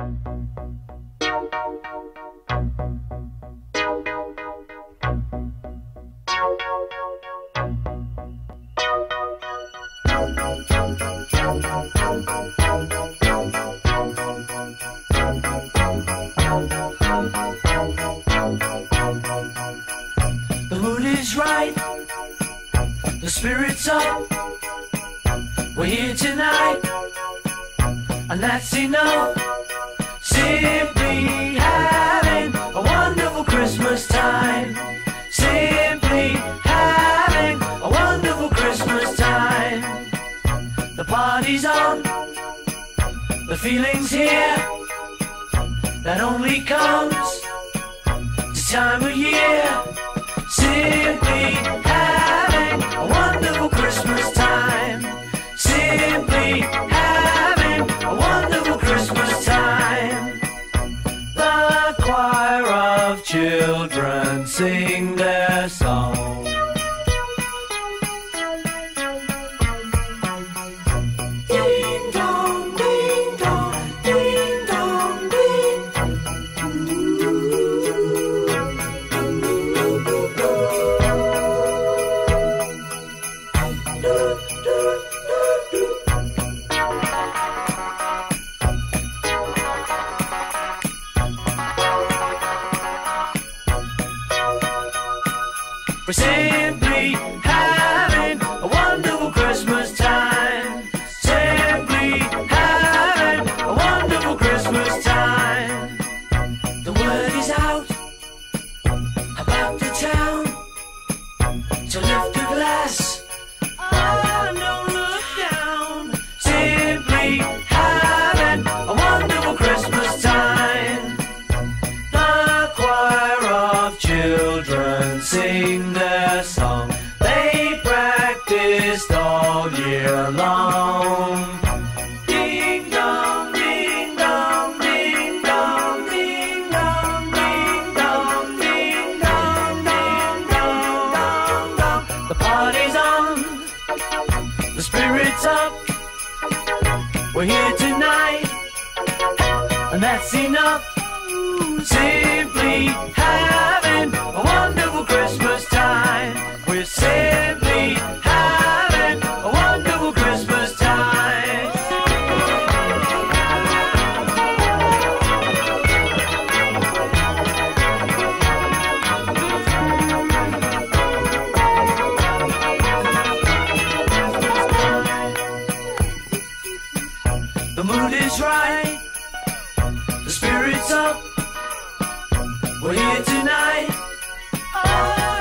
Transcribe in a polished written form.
The mood is right, the spirit's up. We're here tonight, and that's enough. Simply having a wonderful Christmas time. Simply having a wonderful Christmas time. The party's on, the feeling's here. That only comes this time of year. Simply having a wonderful Christmas time. Simply having a wonderful Christmas time. The choir of children sing their song. Ding dong, ding dong, ding dong, ding. We're simply having a wonderful Christmas time. Simply having a wonderful Christmas time. The word is out about the town to lift a glass. Oh, no, look down. Simply having a wonderful Christmas time. The choir of children sing their song. They practiced all year long. Ding dong, ding dong, ding dong, ding dong, ding dong, ding dong, ding dong, dong, dong. The party's on, the spirit's up. We're here tonight, and that's enough. Simply having a wonderful Christmas time. We're simply having a wonderful Christmas time. The mood is right, the spirit's up. We're here tonight. Oh.